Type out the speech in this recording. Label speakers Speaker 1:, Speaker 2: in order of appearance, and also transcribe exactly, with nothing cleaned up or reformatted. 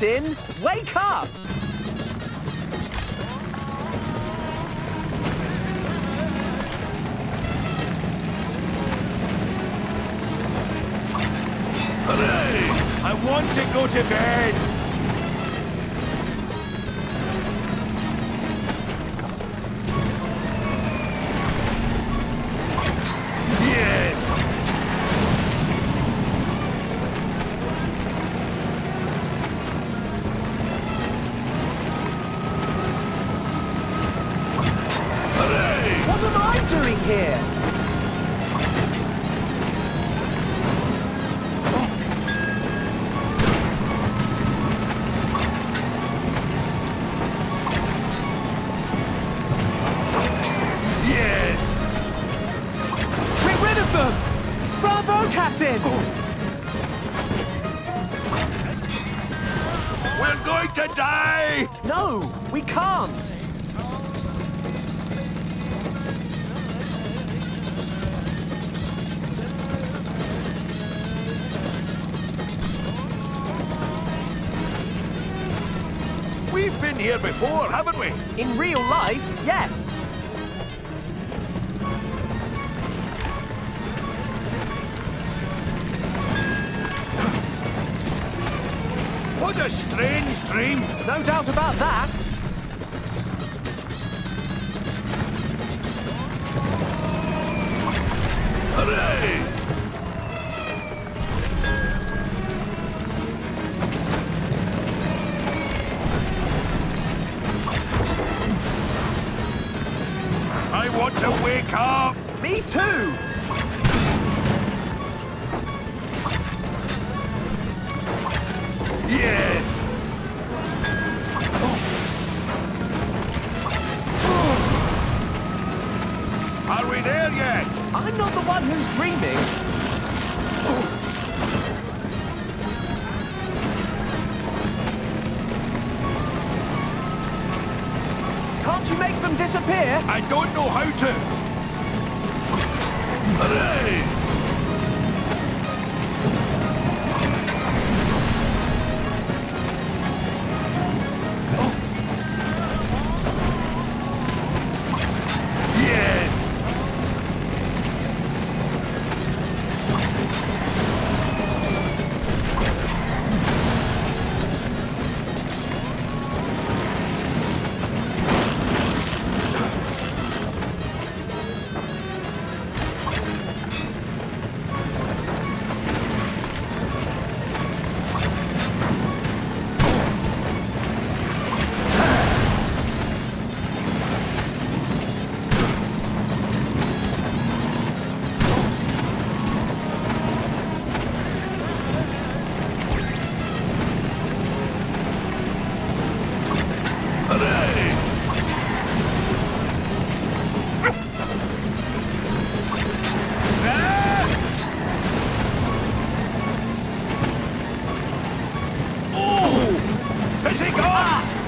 Speaker 1: Captain, wake up!
Speaker 2: Hooray! I want to go to bed! Yes! Hooray!
Speaker 1: What am I doing here?
Speaker 3: Bravo, Captain!
Speaker 2: We're going to die!
Speaker 1: No, we can't!
Speaker 2: We've been here before, haven't we?
Speaker 1: In real life, yes.
Speaker 2: What a strange dream!
Speaker 1: No doubt about that.
Speaker 2: Hooray! I want to wake up!
Speaker 1: Me too!
Speaker 2: Yes! Are we there yet?
Speaker 1: I'm not the one who's dreaming. Can't you make them disappear?
Speaker 2: I don't know how to. Hooray! Is he gone?